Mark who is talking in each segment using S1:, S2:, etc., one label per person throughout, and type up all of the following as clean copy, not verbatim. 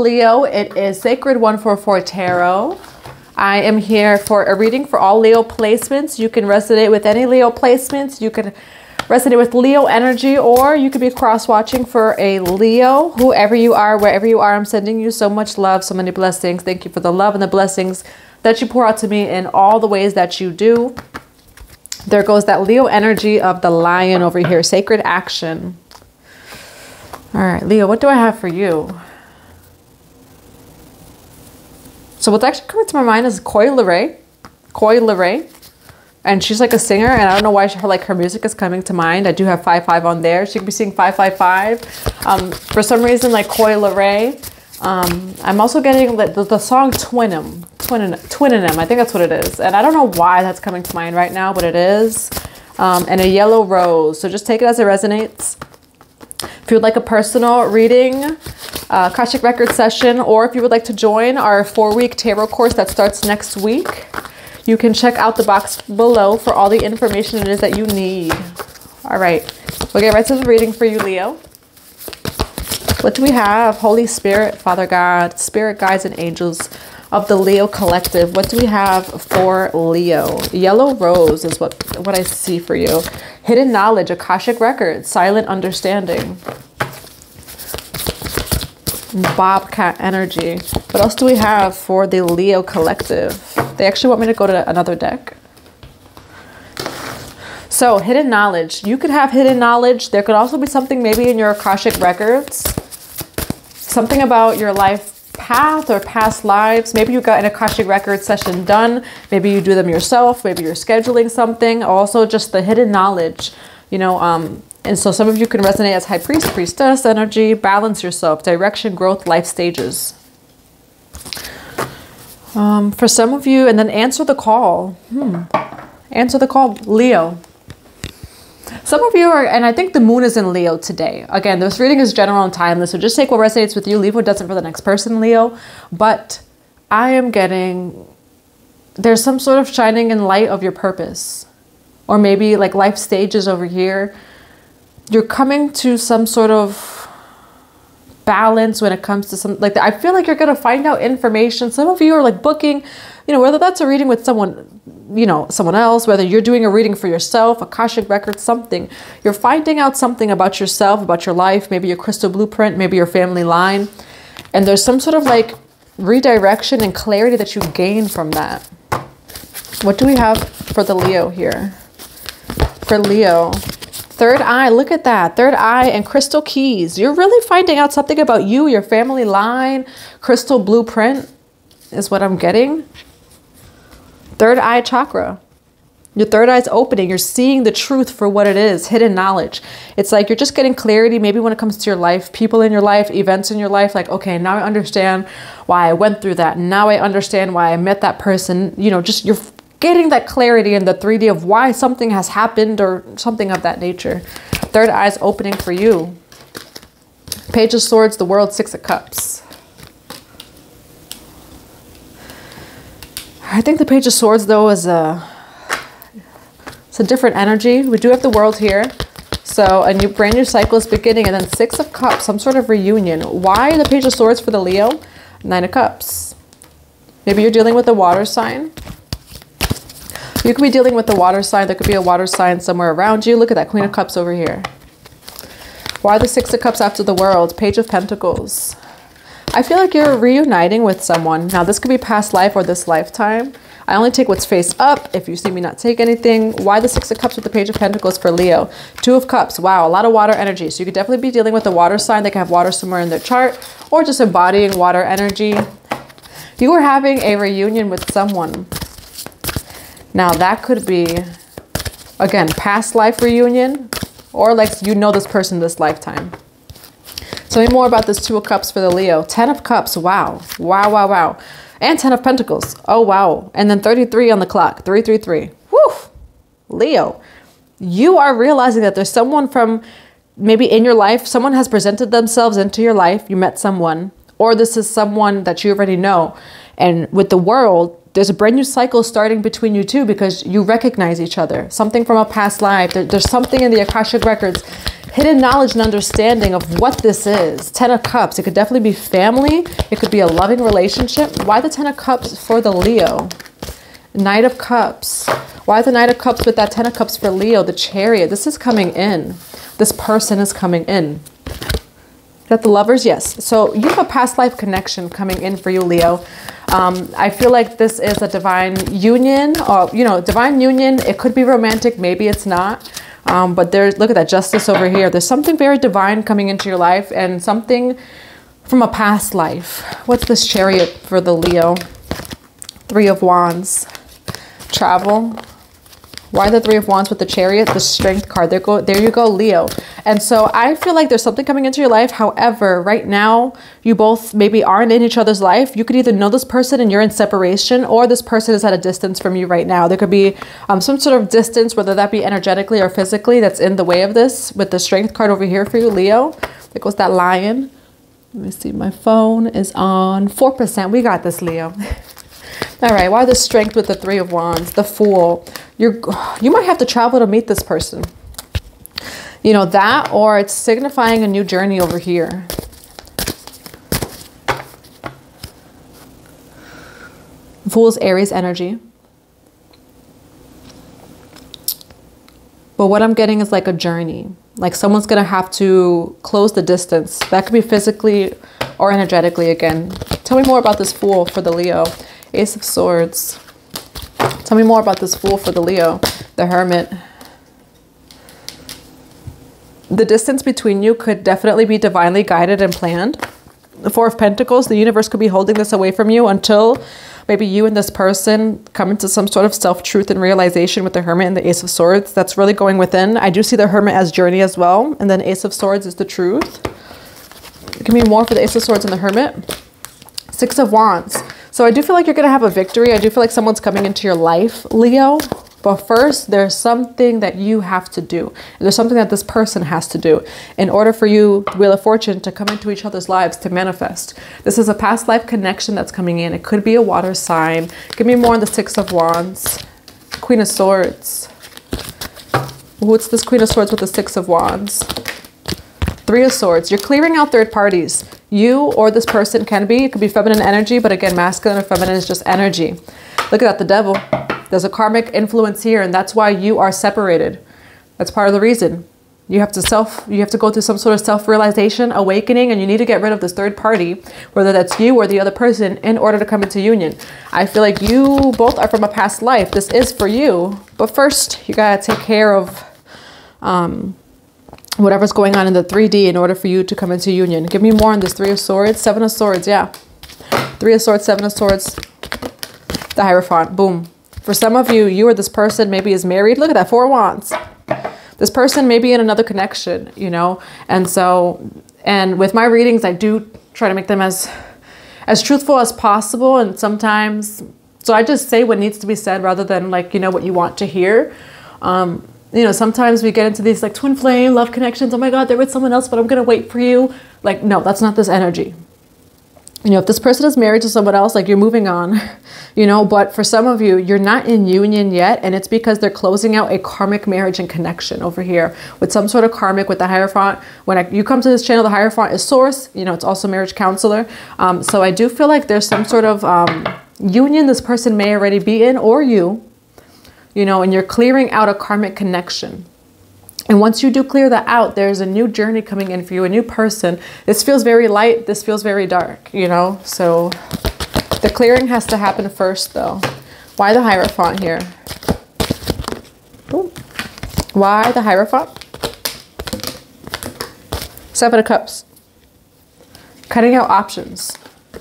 S1: Leo. It is Sacred 144 Tarot. I am here for a reading for all Leo placements. You can resonate with any Leo placements. You can resonate with Leo energy, or you could be cross-watching for a Leo. Whoever you are, wherever you are, I'm sending you so much love, so many blessings. Thank you for the love and the blessings that you pour out to me in all the ways that you do. There goes that Leo energy of the lion over here. Sacred action. All right, Leo, what do I have for you? So what's actually coming to my mind is Coi Leray. Coi Leray. And she's like a singer, and I don't know why her music is coming to mind. I do have 55 on there. She could be singing 555. For some reason, like Coi Leray. I'm also getting the song Twinem. Twinem, I think that's what it is. And I don't know why that's coming to mind right now, but it is. And a yellow rose. So just take it as it resonates. If you would like a personal reading, Akashic Record session, or if you would like to join our 4-week tarot course that starts next week, you can check out the box below for all the information it is that you need. All right, we'll get right to the reading for you, Leo. What do we have? Holy Spirit, Father God, Spirit Guides and Angels of the Leo Collective. What do we have for Leo? Yellow Rose is what I see for you. Hidden Knowledge, Akashic Records, Silent Understanding. Bobcat Energy. What else do we have for the Leo Collective? They actually want me to go to another deck. So, Hidden Knowledge. You could have hidden knowledge. There could also be something maybe in your Akashic Records. Something about your life path or past lives. Maybe you got an Akashic Records session done. Maybe you do them yourself. Maybe you're scheduling something. Also, just the hidden knowledge, you know. And so some of you can resonate as High Priest, Priestess energy. Balance yourself. Direction, growth, life stages. For some of you, and then answer the call. Answer the call, Leo. Some of you are, and I think the moon is in Leo today. Again, this reading is general and timeless, so just take what resonates with you, leave what doesn't for the next person, Leo. But I am getting, there's some sort of shining in light of your purpose. Or maybe like life stages over here. You're coming to some sort of balance when it comes to some, like, I feel like you're going to find out information. Some of you are like booking, you know, whether that's a reading with someone, you know, someone else, whether you're doing a reading for yourself, Akashic Records, something. You're finding out something about yourself, about your life, maybe your crystal blueprint, maybe your family line. And there's some sort of like redirection and clarity that you gain from that. What do we have for the Leo here? For Leo, third eye, look at that. Third eye and crystal keys. You're really finding out something about you, your family line, crystal blueprint is what I'm getting. Third eye chakra. Your third eye is opening. You're seeing the truth for what it is. Hidden knowledge. It's like you're just getting clarity maybe when it comes to your life, people in your life, events in your life. Like, okay, now I understand why I went through that. Now I understand why I met that person. You know, just you're getting that clarity in the 3D of why something has happened or something of that nature. Third eye is opening for you. Page of Swords, the World, Six of Cups. I think the Page of Swords, though, is it's a different energy. We do have the World here. So a brand new cycle is beginning. And then Six of Cups, some sort of reunion. Why the Page of Swords for the Leo? Nine of Cups. Maybe you're dealing with a water sign. You could be dealing with the water sign. There could be a water sign somewhere around you. Look at that Queen of Cups over here. Why the Six of Cups after the World? Page of Pentacles. I feel like you're reuniting with someone. Now, this could be past life or this lifetime. I only take what's face up. If you see me not take anything. Why the Six of Cups with the Page of Pentacles for Leo? Two of Cups. Wow, a lot of water energy. So you could definitely be dealing with a water sign. They can have water somewhere in their chart or just embodying water energy. You are having a reunion with someone. Now, that could be, again, past life reunion or like you know this person this lifetime. Tell me more about this Two of Cups for the Leo. 10 of Cups. Wow. Wow, wow, wow. And 10 of Pentacles. Oh, wow. And then 33 on the clock. 333. Woo! Leo, you are realizing that there's someone from maybe in your life. Someone has presented themselves into your life. You met someone. Or this is someone that you already know. And with the World, there's a brand new cycle starting between you two because you recognize each other. Something from a past life. There's something in the Akashic Records hidden knowledge and understanding of what this is. 10 of Cups. It could definitely be family. It could be a loving relationship. Why the 10 of Cups for the Leo? Knight of Cups. Why the Knight of Cups with that 10 of Cups for Leo? The Chariot. This is coming in. This person is coming in. Is that the Lovers? Yes. So you have a past life connection coming in for you, Leo. I feel like this is a divine union, or, you know, divine union. It could be romantic. Maybe it's not. But there's, look at that Justice over here. There's something very divine coming into your life and something from a past life. What's this Chariot for the Leo? 3 of Wands. Travel. Why the 3 of Wands with the Chariot? The Strength card. There you go, Leo. And so I feel like there's something coming into your life. However, right now, you both maybe aren't in each other's life. You could either know this person and you're in separation, or this person is at a distance from you right now. There could be some sort of distance, whether that be energetically or physically, that's in the way of this, with the Strength card over here for you, Leo. There goes that Lion. Let me see. My phone is on 4%. We got this, Leo. All right, why the Strength with the 3 of Wands? The Fool. You might have to travel to meet this person. You know, that, or it's signifying a new journey over here. Fool's Aries energy. But what I'm getting is like a journey. Like someone's going to have to close the distance. That could be physically or energetically again. Tell me more about this Fool for the Leo. Ace of Swords. Tell me more about this Fool for the Leo. The Hermit. The distance between you could definitely be divinely guided and planned. The 4 of Pentacles. The universe could be holding this away from you until maybe you and this person come into some sort of self-truth and realization with the Hermit and the Ace of Swords. That's really going within. I do see the Hermit as journey as well. And then Ace of Swords is the truth. Give me more for the Ace of Swords and the Hermit. 6 of Wands. So I do feel like you're going to have a victory. I do feel like someone's coming into your life, Leo. But first, there's something that you have to do. And there's something that this person has to do in order for you, the Wheel of Fortune, to come into each other's lives, to manifest. This is a past life connection that's coming in. It could be a water sign. Give me more on the 6 of Wands. Queen of Swords. What's this Queen of Swords with the 6 of Wands? 3 of Swords. You're clearing out third parties. You or this person can be. It could be feminine energy, but again, masculine or feminine is just energy. Look at that, the Devil. There's a karmic influence here, and that's why you are separated. That's part of the reason. You have to go through some sort of self-realization, awakening, and you need to get rid of this third party, whether that's you or the other person, in order to come into union. I feel like you both are from a past life. This is for you, but first you gotta take care of whatever's going on in the 3D in order for you to come into union. Give me more on this 3 of Swords, 7 of Swords, yeah. 3 of Swords, 7 of Swords, the Hierophant, boom. For some of you, you or this person maybe is married. Look at that, 4 of Wands. This person may be in another connection, you know? And so, and with my readings, I do try to make them as truthful as possible. And sometimes, so I just say what needs to be said rather than like, you know, what you want to hear. You know, sometimes we get into these like twin flame love connections. Oh my God, they're with someone else, but I'm going to wait for you. Like, no, that's not this energy. You know, if this person is married to someone else, like you're moving on, you know, but for some of you, you're not in union yet. And it's because they're closing out a karmic marriage and connection over here with some sort of karmic with the Hierophant. When you come to this channel, the Hierophant is source, you know, it's also marriage counselor. So I do feel like there's some sort of union this person may already be in, or you know, and you're clearing out a karmic connection. And once you do clear that out, there's a new journey coming in for you, a new person. This feels very light. This feels very dark, you know? So the clearing has to happen first, though. Why the Hierophant here? Ooh. Why the Hierophant? 7 of Cups. Cutting out options.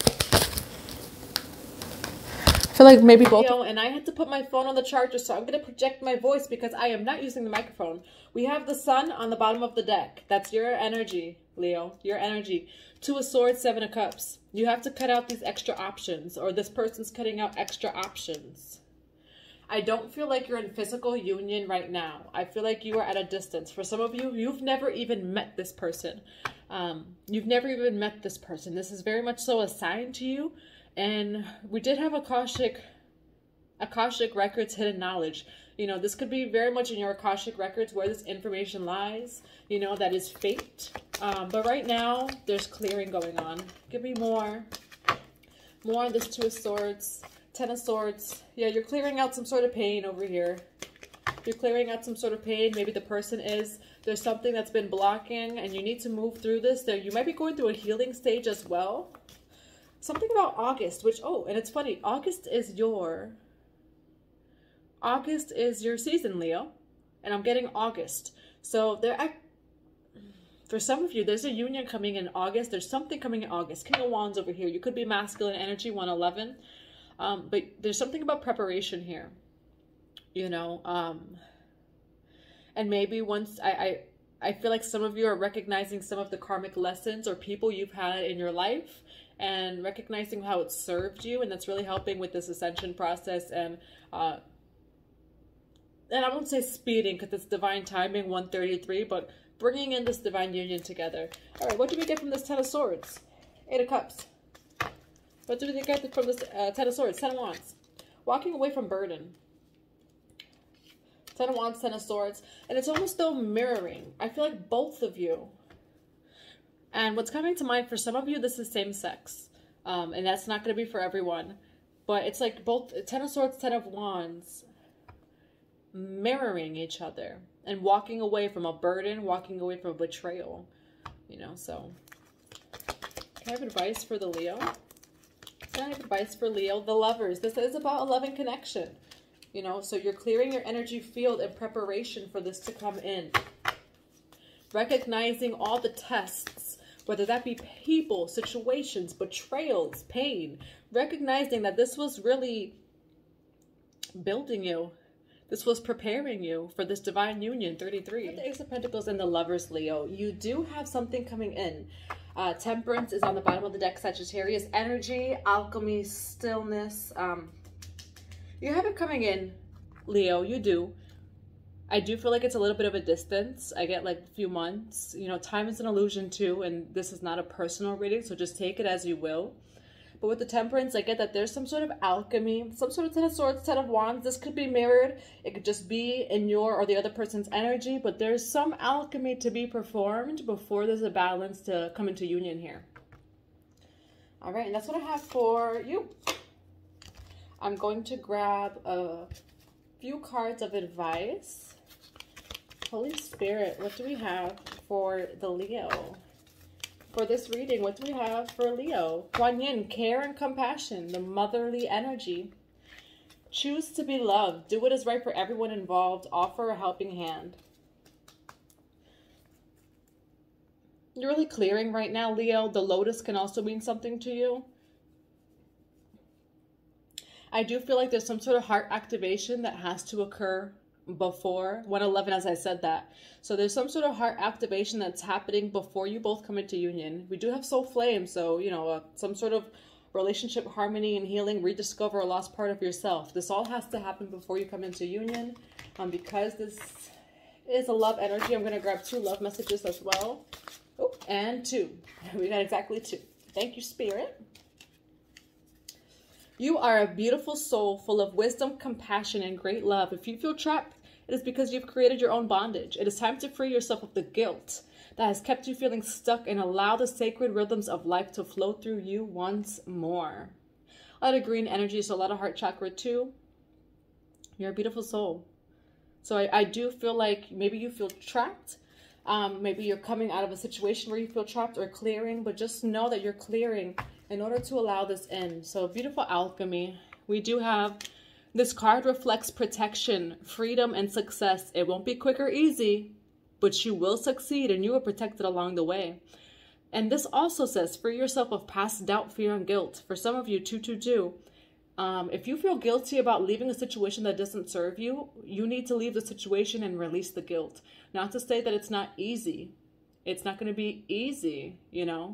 S1: I feel like maybe both. And I had to put my phone on the charger, so I'm going to project my voice because I am not using the microphone. We have the Sun on the bottom of the deck. That's your energy, Leo. Your energy. 2 of Swords, 7 of Cups. You have to cut out these extra options, or this person's cutting out extra options. I don't feel like you're in physical union right now. I feel like you are at a distance. For some of you, you've never even met this person. You've never even met this person. This is very much so a sign to you. And we did have a Akashic Akashic records, hidden knowledge. You know, this could be very much in your Akashic records where this information lies, you know, that is fate. But right now, there's clearing going on. Give me more. More on this Two of Swords, Ten of Swords. Yeah, you're clearing out some sort of pain over here. You're clearing out some sort of pain. Maybe the person is. There's something that's been blocking and you need to move through this. You might be going through a healing stage as well. Something about August, which, oh, and it's funny. August is your season, Leo. And I'm getting August. So for some of you, there's a union coming in August. There's something coming in August. King of Wands over here. You could be masculine energy, 111. But there's something about preparation here. You know, and maybe once I feel like some of you are recognizing some of the karmic lessons or people you've had in your life and recognizing how it served you, and that's really helping with this ascension process. And I won't say speeding because it's divine timing, 133, but bringing in this divine union together. All right, what do we get from this Ten of Swords? Eight of Cups. What do we get from this Ten of Swords? Ten of Wands. Walking away from burden. Ten of Wands, Ten of Swords. And it's almost though mirroring. I feel like both of you. And what's coming to mind for some of you, this is same sex. And that's not going to be for everyone. But it's like both Ten of Swords, Ten of Wands mirroring each other. And walking away from a burden, walking away from a betrayal. You know, so. Can I have advice for the Leo? Can I have advice for Leo? The Lovers. This is about a loving connection. You know, so you're clearing your energy field in preparation for this to come in. Recognizing all the tests, whether that be people, situations, betrayals, pain. Recognizing that this was really building you. This was preparing you for this divine union, 33. With the Ace of Pentacles and the Lovers, Leo, you do have something coming in. Temperance is on the bottom of the deck, Sagittarius. Energy, alchemy, stillness, you have it coming in, Leo. You do. I do feel like it's a little bit of a distance. I get like a few months. You know, time is an illusion too, and this is not a personal reading, so just take it as you will. But with the Temperance, I get that there's some sort of alchemy, some sort of Ten of Swords, Ten of Wands. This could be mirrored. It could just be in your or the other person's energy, but there's some alchemy to be performed before there's a balance to come into union here. All right, and that's what I have for you. I'm going to grab a few cards of advice. Holy Spirit, what do we have for the Leo? For this reading, what do we have for Leo? Kuan Yin, care and compassion, the motherly energy. Choose to be loved. Do what is right for everyone involved. Offer a helping hand. You're really clearing right now, Leo. The Lotus can also mean something to you. I do feel like there's some sort of heart activation that has to occur before 111, as I said that. So there's some sort of heart activation that's happening before you both come into union. We do have soul flame, so, you know, some sort of relationship harmony and healing, rediscover a lost part of yourself. This all has to happen before you come into union. Because this is a love energy, I'm going to grab 2 love messages as well. Oh, and 2. We got exactly 2. Thank you, Spirit. You are a beautiful soul full of wisdom, compassion, and great love. If you feel trapped, it is because you've created your own bondage. It is time to free yourself of the guilt that has kept you feeling stuck and allow the sacred rhythms of life to flow through you once more. A lot of green energy, so a lot of heart chakra too. You're a beautiful soul. So I do feel like maybe you feel trapped. Maybe you're coming out of a situation where you feel trapped or clearing, but just know that you're clearing in order to allow this in. So beautiful alchemy. We do have this card reflects protection, freedom, and success. It won't be quick or easy, but you will succeed and you are protected along the way. And this also says free yourself of past doubt, fear, and guilt. For some of you, 222. If you feel guilty about leaving a situation that doesn't serve you, you need to leave the situation and release the guilt. Not to say that it's not easy. It's not going to be easy, you know.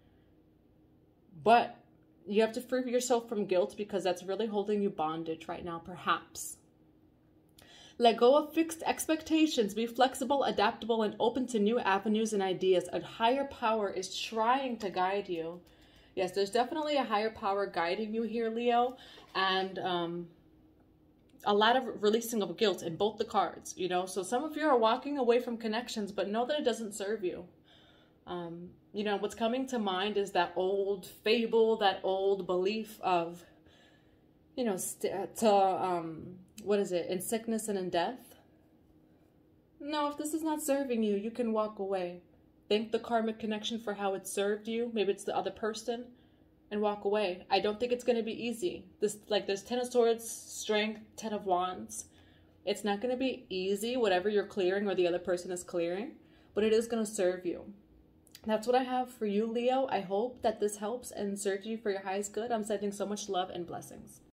S1: But you have to free yourself from guilt because that's really holding you bondage right now, perhaps. Let go of fixed expectations. Be flexible, adaptable, and open to new avenues and ideas. A higher power is trying to guide you. Yes, there's definitely a higher power guiding you here, Leo. And a lot of releasing of guilt in both the cards, you know. So some of you are walking away from connections, but know that it doesn't serve you. You know, what's coming to mind is that old fable, that old belief of, you know, what is it? In sickness and in death. No, if this is not serving you, you can walk away. Thank the karmic connection for how it served you. Maybe it's the other person, and walk away. I don't think it's going to be easy. There's 10 of Swords, Strength, 10 of Wands. It's not going to be easy, whatever you're clearing or the other person is clearing, but it is going to serve you. That's what I have for you, Leo. I hope that this helps and serves you for your highest good. I'm sending so much love and blessings.